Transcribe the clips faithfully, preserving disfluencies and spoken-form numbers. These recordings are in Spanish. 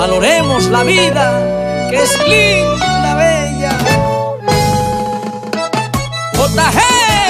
Valoremos la vida, que es linda, bella. J G.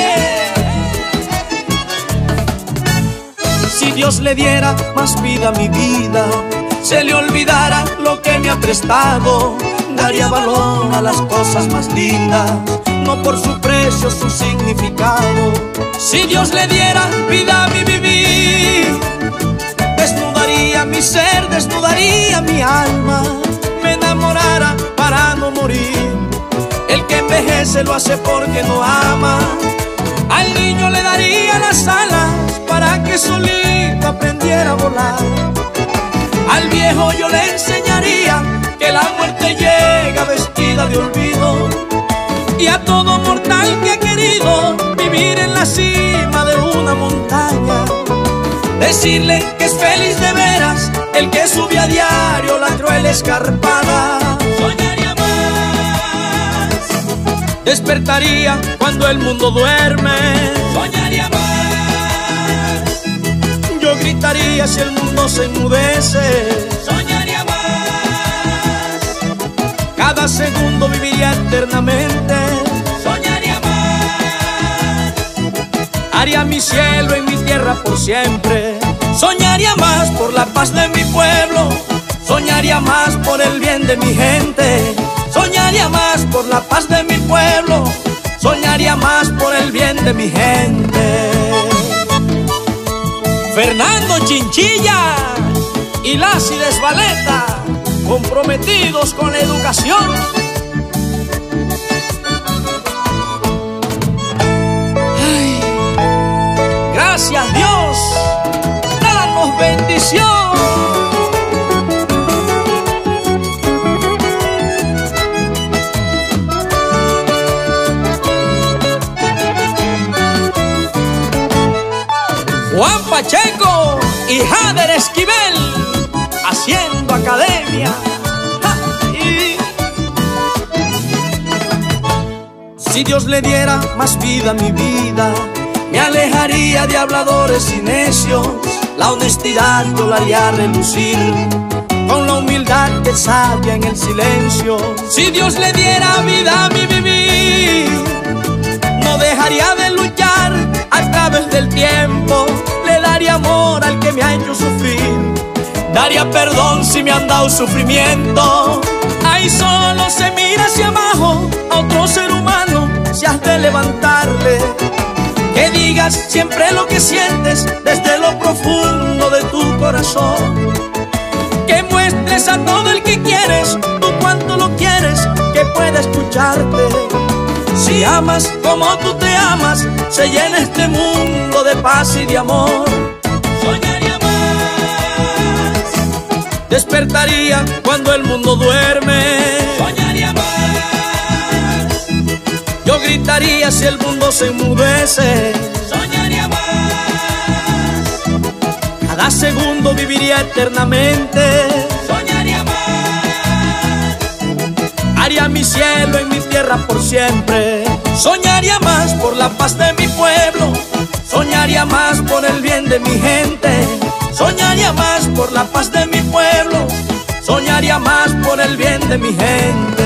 Si Dios le diera más vida a mi vida, se le olvidara lo que me ha prestado, daría valor a las cosas más lindas, no por su precio, su significado. Si Dios le diera vida a mi vivir, desnudaría mi ser, desnudaría mi alma, me enamorara para no morir. El que envejece lo hace porque no ama. Al niño le daría las alas para que solito aprendiera a volar. Al viejo yo le enseñaría que la muerte llega vestida de olvido. Y a todo mortal que ha querido vivir en la cima de una montaña, decirle que es feliz de veras el que sube a diario la cruel escarpada. Soñaría más, despertaría cuando el mundo duerme. Soñaría más, yo gritaría si el mundo se enmudece. Soñaría más, cada segundo viviría eternamente. Soñaría más, haría mi cielo en mi tierra por siempre. Soñaría más por la paz de mi pueblo, soñaría más por el bien de mi gente. Soñaría más por la paz de mi pueblo, soñaría más por el bien de mi gente. Fernando Chinchilla y Lácides Valeta, comprometidos con la educación. Ay, gracias Dios, danos bendición. Juan Pacheco y Jader Esquivel haciendo academia. Y si Dios le diera más vida a mi vida, me alejaría de habladores y necios. La honestidad yo la haría relucir con la humildad que sabia en el silencio. Si Dios le diera vida a mi vivir, no dejaría de luchar a través del tiempo. Le daría amor al que me ha hecho sufrir, daría perdón si me han dado sufrimiento. Ahí solo se mira hacia abajo a otro ser humano, si has de levantarle. Que digas siempre lo que sientes desde lo profundo de tu corazón. Que muestres a todo el que quieres tú cuánto lo quieres, que pueda escucharte. Si amas como tú te amas, se llena este mundo de paz y de amor. Soñaría más, despertaría cuando el mundo duerme. Soñaría más, yo gritaría si el mundo se enmudece. Soñaría más, cada segundo viviría eternamente. Soñaría más, haría mi cielo en mi tierra por siempre. Soñaría más por la paz de mi pueblo, soñaría más por el bien de mi gente. Soñaría más por la paz de mi pueblo, soñaría más por el bien de mi gente.